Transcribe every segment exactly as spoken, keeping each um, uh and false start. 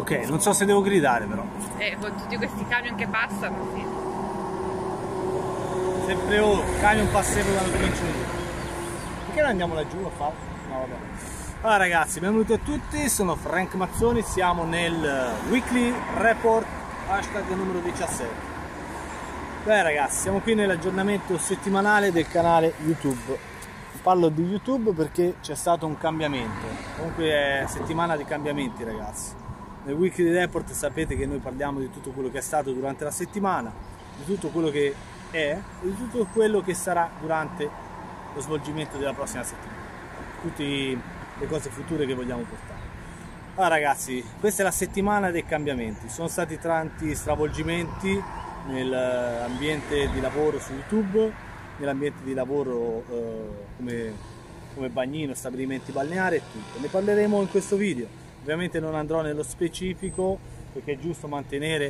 Ok, non so se devo gridare però. Eh, con tutti questi camion che passano, sì. Sempre oh, camion passevano quando comincio io. Perché non andiamo laggiù a fare? No, vabbè. Allora ragazzi, benvenuti a tutti, sono Frank Mazzoni, siamo nel Weekly Report hashtag numero diciassette. Beh ragazzi, siamo qui nell'aggiornamento settimanale del canale YouTube. Parlo di YouTube perché c'è stato un cambiamento, comunque è settimana di cambiamenti ragazzi. Nel Weekly Report sapete che noi parliamo di tutto quello che è stato durante la settimana, di tutto quello che è e di tutto quello che sarà durante lo svolgimento della prossima settimana, tutte le cose future che vogliamo portare. Allora ragazzi, questa è la settimana dei cambiamenti, sono stati tanti stravolgimenti nell'ambiente di lavoro su YouTube, nell'ambiente di lavoro eh, come, come bagnino, stabilimenti balneari e tutto. Ne parleremo in questo video. Ovviamente non andrò nello specifico perché è giusto mantenere,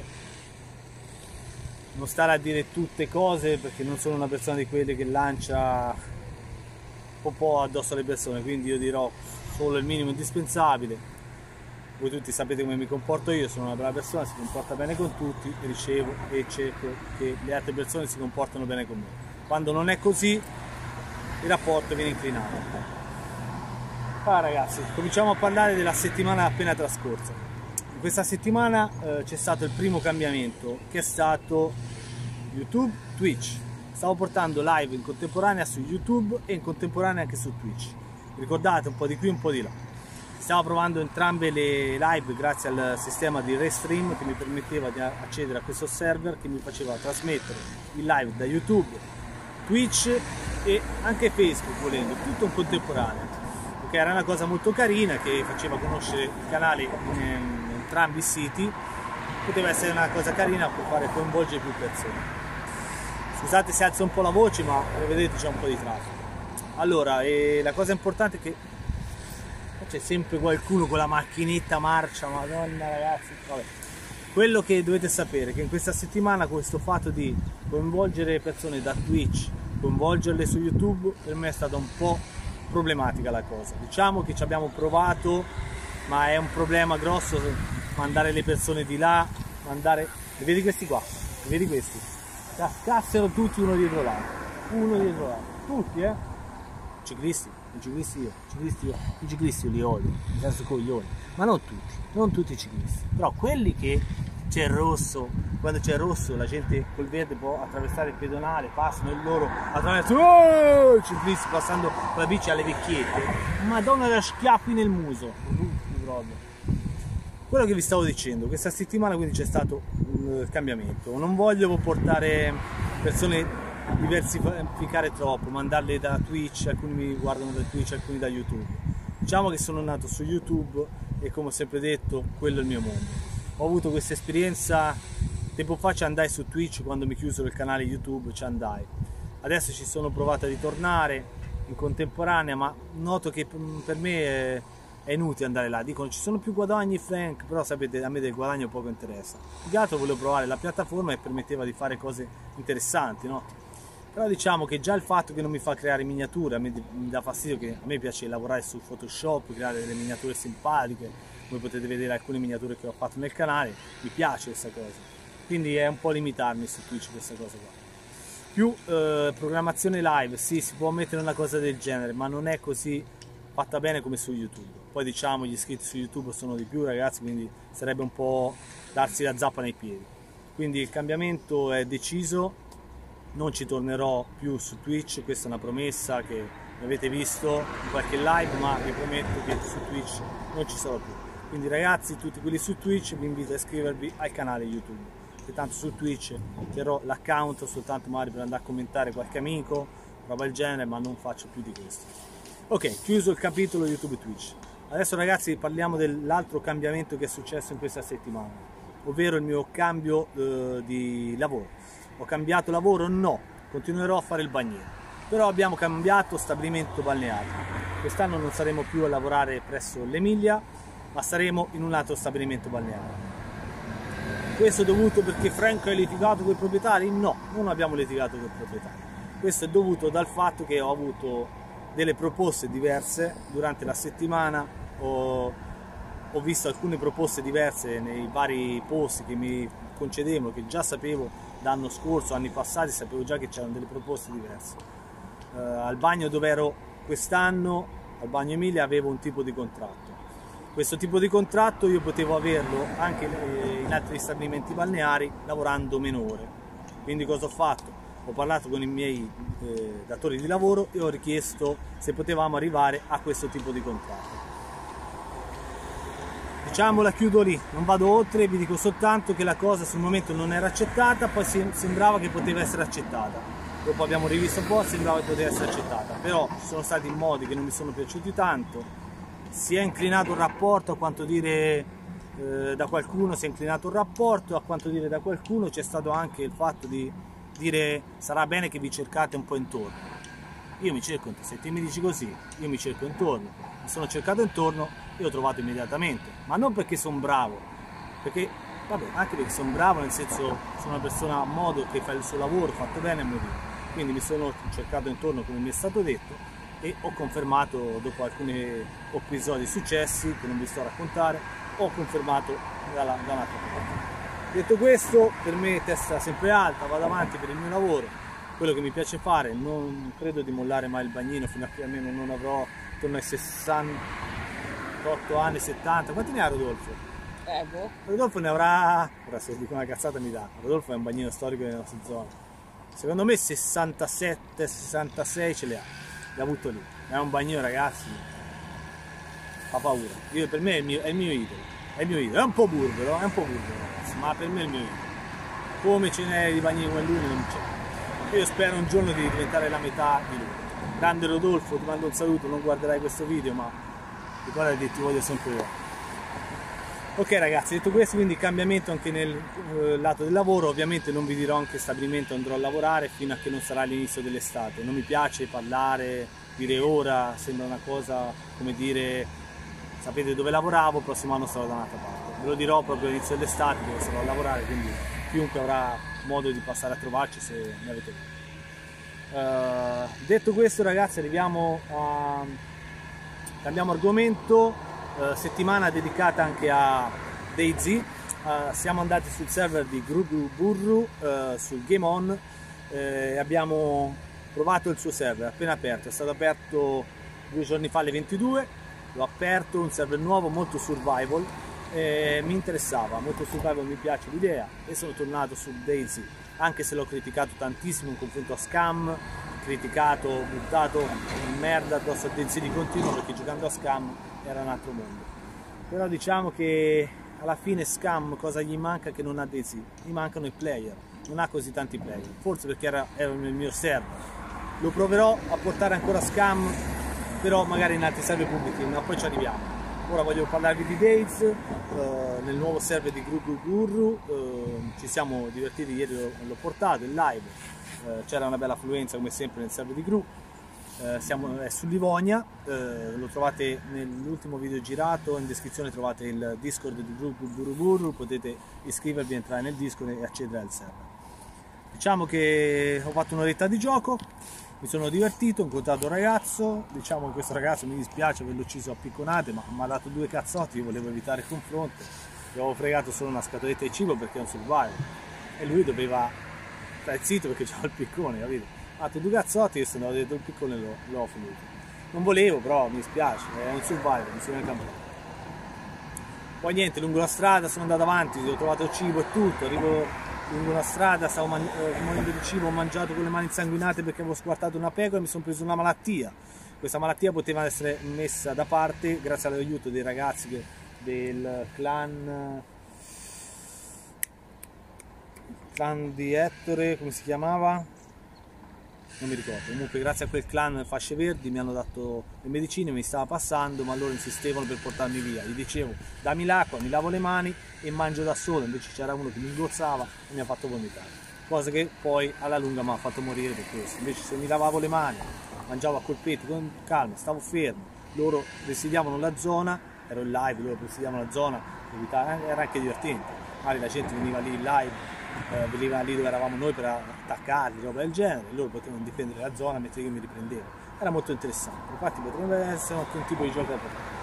non stare a dire tutte cose perché non sono una persona di quelle che lancia un po' addosso alle persone, quindi io dirò solo il minimo indispensabile. Voi tutti sapete come mi comporto io, sono una brava persona, si comporta bene con tutti, ricevo e cerco che le altre persone si comportano bene con me. Quando non è così il rapporto viene inclinato. Ah ragazzi, cominciamo a parlare della settimana appena trascorsa. In questa settimana eh, c'è stato il primo cambiamento che è stato YouTube, Twitch. Stavo portando live in contemporanea su YouTube e in contemporanea anche su Twitch. Ricordate, un po' di qui, un po' di là. Stavo provando entrambe le live grazie al sistema di Restream che mi permetteva di accedere a questo server che mi faceva trasmettere il live da YouTube, Twitch e anche Facebook volendo, tutto in contemporanea, perché era una cosa molto carina che faceva conoscere il canale in, in entrambi i siti, poteva essere una cosa carina per fare coinvolgere più persone. Scusate se alzo un po' la voce, ma come vedete c'è un po' di traffico. Allora, e la cosa importante è che c'è sempre qualcuno con la macchinetta marcia, madonna ragazzi, vabbè. Quello che dovete sapere è che in questa settimana questo fatto di coinvolgere persone da Twitch, coinvolgerle su YouTube, per me è stata un po' problematica la cosa. Diciamo che ci abbiamo provato, ma è un problema grosso mandare le persone di là, mandare... E vedi questi qua, e vedi questi? Cascassero tutti uno dietro l'altro, uno dietro l'altro, tutti eh? Ciclisti, i ciclisti io, i ciclisti io, i ciclisti io li odio, nel senso coglioni, ma non tutti, non tutti i ciclisti, però quelli che c'è il rosso, quando c'è il rosso la gente col verde può attraversare il pedonale, passano il loro attraverso, oh, i ciclisti passando con la bici alle vecchiette, madonna da schiaffi nel muso, quello che vi stavo dicendo, questa settimana quindi c'è stato un cambiamento, non voglio portare persone diversificare troppo, mandarle da Twitch, alcuni mi guardano da Twitch, alcuni da YouTube. Diciamo che sono nato su YouTube e come ho sempre detto, quello è il mio mondo. Ho avuto questa esperienza, tempo fa ci andai su Twitch, quando mi chiusero il canale YouTube ci andai. Adesso ci sono provato a ritornare in contemporanea, ma noto che per me è, è inutile andare là. Dicono ci sono più guadagni Frank, però sapete a me del guadagno poco interessa. Più che altro volevo provare la piattaforma e permetteva di fare cose interessanti, no? Però diciamo che già il fatto che non mi fa creare miniature, a me mi dà fastidio, che a me piace lavorare su Photoshop, creare delle miniature simpatiche, come potete vedere alcune miniature che ho fatto nel canale, mi piace questa cosa, quindi è un po' limitarmi su Twitch questa cosa qua. Più eh, programmazione live, sì, si può mettere una cosa del genere, ma non è così fatta bene come su YouTube. Poi diciamo gli iscritti su YouTube sono di più ragazzi, quindi sarebbe un po' darsi la zappa nei piedi. Quindi il cambiamento è deciso. Non ci tornerò più su Twitch, questa è una promessa che avete visto in qualche live, ma vi prometto che su Twitch non ci sarò più. Quindi ragazzi, tutti quelli su Twitch, vi invito a iscrivervi al canale YouTube, che tanto su Twitch terrò l'account soltanto magari per andare a commentare qualche amico, roba del genere, ma non faccio più di questo. Ok, chiuso il capitolo YouTube e Twitch. Adesso ragazzi parliamo dell'altro cambiamento che è successo in questa settimana, ovvero il mio cambio eh, di lavoro. Ho cambiato lavoro? No, continuerò a fare il bagnino, però abbiamo cambiato stabilimento balneare. Quest'anno non saremo più a lavorare presso l'Emilia, ma saremo in un altro stabilimento balneare. Questo è dovuto perché Frank ha litigato con i proprietari? No, non abbiamo litigato con i proprietari. Questo è dovuto dal fatto che ho avuto delle proposte diverse durante la settimana, ho ho visto alcune proposte diverse nei vari posti che mi concedevano, che già sapevo l'anno scorso, anni passati, sapevo già che c'erano delle proposte diverse. Uh, al bagno dove ero quest'anno, al bagno Emilia, avevo un tipo di contratto. Questo tipo di contratto io potevo averlo anche in altri stabilimenti balneari lavorando meno ore. Quindi cosa ho fatto? Ho parlato con i miei eh, datori di lavoro e ho richiesto se potevamo arrivare a questo tipo di contratto. Diciamo, la chiudo lì, non vado oltre, vi dico soltanto che la cosa sul momento non era accettata, poi sembrava che poteva essere accettata. Dopo abbiamo rivisto un po', sembrava che poteva essere accettata, però ci sono stati modi che non mi sono piaciuti tanto, si è inclinato il rapporto, a quanto dire eh, da qualcuno si è inclinato il rapporto, a quanto dire da qualcuno c'è stato anche il fatto di dire sarà bene che vi cercate un po' intorno. Io mi cerco, se te mi dici così, io mi cerco intorno, mi sono cercato intorno e ho trovato immediatamente, ma non perché sono bravo, perché, vabbè, anche perché sono bravo, nel senso sono una persona a modo che fa il suo lavoro, fatto bene e morire. Quindi mi sono cercato intorno come mi è stato detto e ho confermato, dopo alcuni episodi successi che non vi sto a raccontare, ho confermato dalla, da un'altra parte. Detto questo, per me testa sempre alta, vado avanti per il mio lavoro, quello che mi piace fare, non credo di mollare mai il bagnino fino a che almeno non avrò intorno ai sessantotto anni, settanta. Quanti ne ha Rodolfo? Eh, boh. Rodolfo ne avrà, ora se dico una cazzata mi dà, Rodolfo è un bagnino storico della nostra zona, secondo me sessantasette sessantasei ce li ha, li ha avuto lì, è un bagnino, ragazzi, fa paura. Io, per me è il mio, è il mio idolo, è il mio idolo, è un po' burbero, è un po' burbero ragazzi, ma per me è il mio idolo, come ce n'è di bagnini come lui non c'è. Io spero un giorno di diventare la metà di lui. Grande Rodolfo, ti mando un saluto, non guarderai questo video, ma ricorda che ti voglio sempre io. Ok ragazzi, detto questo, quindi cambiamento anche nel eh, lato del lavoro. Ovviamente non vi dirò in che stabilimento andrò a lavorare fino a che non sarà l'inizio dell'estate. Non mi piace parlare, dire ora, sembra una cosa come dire sapete dove lavoravo, il prossimo anno sarò da un'altra parte. Ve lo dirò proprio all'inizio dell'estate dove sarò a lavorare, quindi chiunque avrà modo di passare a trovarci se ne avete voglia. Uh, detto questo ragazzi, arriviamo a cambiamo argomento, uh, settimana dedicata anche a DayZ. Uh, siamo andati sul server di Guru Burru, uh, sul Game On, e abbiamo provato il suo server appena aperto. È stato aperto due giorni fa alle ventidue, l'ho aperto, un server nuovo, molto survival, e mi interessava, molto survival, mi piace l'idea e sono tornato su DayZ, anche se l'ho criticato tantissimo in confronto a Scam, criticato, buttato in merda addosso a DayZ di continuo, perché giocando a Scam era un altro mondo. Però diciamo che alla fine Scam cosa gli manca che non ha DayZ? Gli mancano i player, non ha così tanti player, forse perché era, era nel mio server. Lo proverò a portare ancora Scam, però magari in altri server pubblici, ma poi ci arriviamo. Ora voglio parlarvi di DayZ, eh, nel nuovo server di Guru Burru, eh, ci siamo divertiti, ieri l'ho portato in live, eh, c'era una bella affluenza come sempre nel server di Gru, eh, siamo è su Livonia, eh, lo trovate nell'ultimo video girato, in descrizione trovate il Discord di Guru Burru, potete iscrivervi, entrare nel Discord e accedere al server. Diciamo che ho fatto un'oretta di gioco, mi sono divertito, ho incontrato un ragazzo, diciamo che questo ragazzo mi dispiace averlo ucciso a picconate, ma mi ha dato due cazzotti, io volevo evitare il confronto, gli avevo fregato solo una scatoletta di cibo perché è un survival e lui doveva stare zitto perché c'era il piccone, capito? Ha dato due cazzotti e sono andato dentro il piccone e l'ho finito. Non volevo, però mi dispiace, è un survival, mi sono incampato. Poi niente, lungo la strada sono andato avanti, ho trovato il cibo e tutto, arrivo lungo la strada, stavo morendo di cibo, ho mangiato con le mani insanguinate perché avevo squartato una pecora e mi sono preso una malattia. Questa malattia poteva essere messa da parte grazie all'aiuto dei ragazzi che, del clan, clan di Ettore, come si chiamava? Non mi ricordo, comunque grazie a quel clan fasce verdi mi hanno dato le medicine, mi stava passando, ma loro insistevano per portarmi via. Gli dicevo dammi l'acqua, mi lavo le mani e mangio da solo, invece c'era uno che mi ingozzava e mi ha fatto vomitare, cosa che poi alla lunga mi ha fatto morire per questo. Invece se mi lavavo le mani, mangiavo a colpetti con calma, stavo fermo, loro presidiavano la zona, ero in live, loro presidiavano la zona, era anche divertente, magari la gente veniva lì in live, Eh, veniva lì dove eravamo noi per attaccarli, roba del genere, loro potevano difendere la zona mentre io mi riprendevo, era molto interessante. Infatti potrebbe essere anche un tipo di gioco da portare.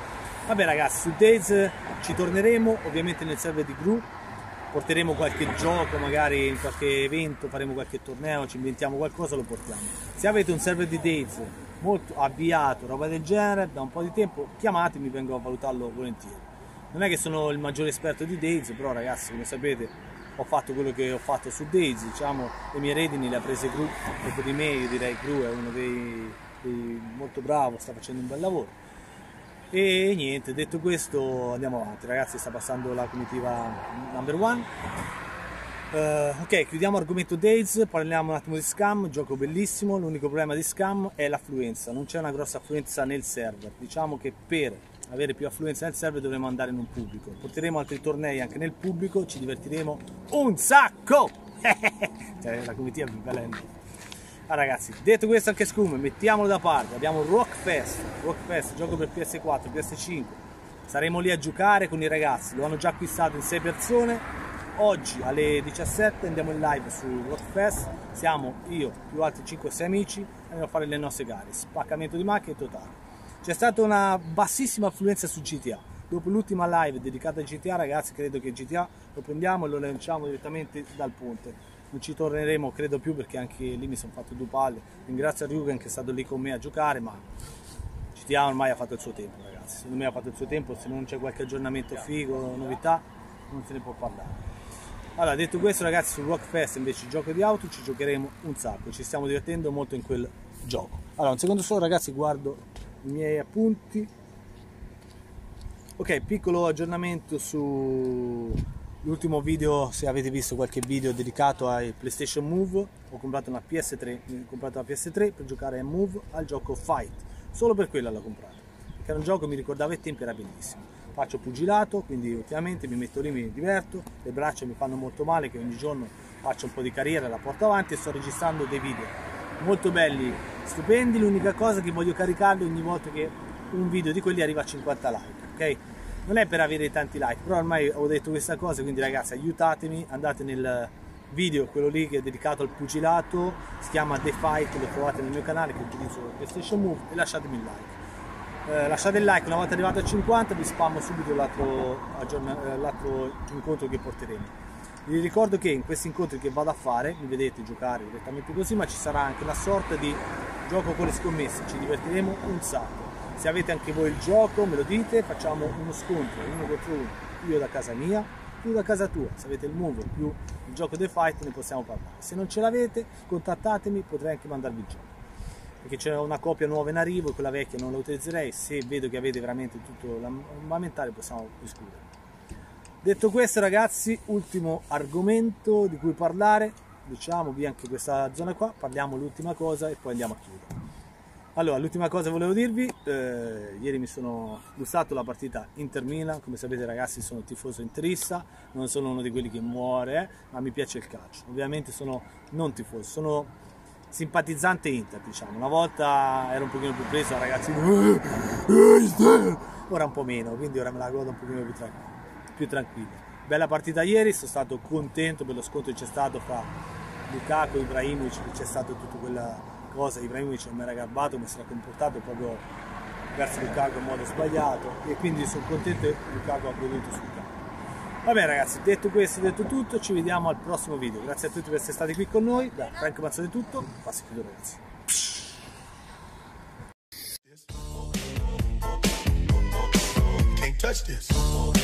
Vabbè ragazzi, su Days ci torneremo, ovviamente nel server di Gru, porteremo qualche gioco, magari in qualche evento, faremo qualche torneo, ci inventiamo qualcosa, lo portiamo. Se avete un server di Days molto avviato, roba del genere, da un po' di tempo, chiamatemi, vengo a valutarlo volentieri. Non è che sono il maggiore esperto di Days, però ragazzi, come sapete, ho fatto quello che ho fatto su Days, diciamo, le mie redini le ha prese Gru, dopo di me io direi Gru è uno dei, dei molto bravo, sta facendo un bel lavoro. E niente, detto questo andiamo avanti ragazzi, sta passando la comitiva number one. Uh, ok, chiudiamo argomento Days, parliamo un attimo di Scam, gioco bellissimo. L'unico problema di Scam è l'affluenza, non c'è una grossa affluenza nel server. Diciamo che per avere più affluenza nel server dovremo andare in un pubblico, porteremo altri tornei anche nel pubblico, ci divertiremo un sacco. Cioè, la comitiva è più bella. Ah ragazzi, detto questo anche Scum, mettiamolo da parte, abbiamo Rockfest, Rockfest, gioco per P S quattro, P S cinque, saremo lì a giocare con i ragazzi, lo hanno già acquistato in sei persone, oggi alle diciassette andiamo in live su Rockfest, siamo io più altri cinque sei amici, andiamo a fare le nostre gare, spaccamento di macchine totale. C'è stata una bassissima affluenza su G T A, dopo l'ultima live dedicata a G T A ragazzi credo che G T A lo prendiamo e lo lanciamo direttamente dal ponte. Non ci torneremo credo più perché anche lì mi sono fatto due palle. Ringrazio Rugen che è stato lì con me a giocare, ma G T A ormai ha fatto il suo tempo ragazzi, secondo me ha fatto il suo tempo, se non c'è qualche aggiornamento figo, novità, non se ne può parlare. Allora detto questo ragazzi, su Rockfest invece il gioco di auto ci giocheremo un sacco, ci stiamo divertendo molto in quel gioco. Allora un secondo solo ragazzi, guardo i miei appunti. Ok, piccolo aggiornamento su l'ultimo video, se avete visto qualche video dedicato ai PlayStation Move, ho comprato una P S tre, ho comprato una P S tre per giocare a Move al gioco Fight, solo per quella l'ho comprato, perché era un gioco che mi ricordava i tempi, era bellissimo. Faccio pugilato, quindi ultimamente mi metto lì, mi diverto, le braccia mi fanno molto male che ogni giorno faccio un po' di carriera, la porto avanti e sto registrando dei video molto belli, stupendi, l'unica cosa che voglio caricarli ogni volta che un video di quelli arriva a cinquanta like, ok? Non è per avere tanti like, però ormai ho detto questa cosa, quindi ragazzi aiutatemi, andate nel video, quello lì che è dedicato al pugilato, si chiama The Fight, lo trovate nel mio canale che utilizzo PlayStation Move e lasciatemi il like. Eh, lasciate il like, una volta arrivato a cinquanta vi spammo subito l'altro incontro che porteremo. Vi ricordo che in questi incontri che vado a fare, mi vedete giocare direttamente così, ma ci sarà anche una sorta di gioco con le scommesse, ci divertiremo un sacco. Se avete anche voi il gioco me lo dite, facciamo uno scontro, uno contro uno, io da casa mia, tu da casa tua, se avete il Move più il gioco The Fight ne possiamo parlare. Se non ce l'avete contattatemi, potrei anche mandarvi il gioco, perché c'è una copia nuova in arrivo, quella vecchia non la utilizzerei, se vedo che avete veramente tutto l'armamentario possiamo discutere. Detto questo ragazzi, ultimo argomento di cui parlare, diciamo via anche questa zona qua, parliamo l'ultima cosa e poi andiamo a chiudere. Allora, l'ultima cosa volevo dirvi, eh, ieri mi sono gustato la partita Inter-Milan, come sapete ragazzi sono tifoso interista, non sono uno di quelli che muore, eh, ma mi piace il calcio. Ovviamente sono non tifoso, sono simpatizzante Inter, diciamo. Una volta ero un pochino più preso, ragazzi, ora un po' meno, quindi ora me la godo un pochino più, tra più tranquilla. Bella partita ieri, sono stato contento per lo scontro che c'è stato fra Lukaku e Ibrahimovic, che c'è stato tutta quella cosa, Ibrahimovic non mi era garbato, mi si era comportato proprio verso Lukaku in modo sbagliato e quindi sono contento che Lukaku ha goduto sul campo. Vabbè ragazzi, detto questo, detto tutto, ci vediamo al prossimo video. Grazie a tutti per essere stati qui con noi, da Frank Mazzone è tutto, passi chiudo ragazzi. Can't touch this.